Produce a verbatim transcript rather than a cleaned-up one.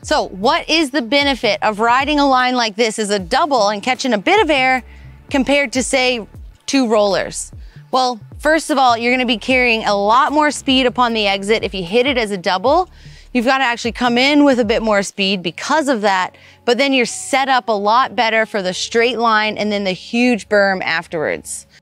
So what is the benefit of riding a line like this as a double and catching a bit of air compared to, say, two rollers? Well, first of all, you're gonna be carrying a lot more speed upon the exit. If you hit it as a double, you've got to actually come in with a bit more speed because of that, but then you're set up a lot better for the straight line and then the huge berm afterwards.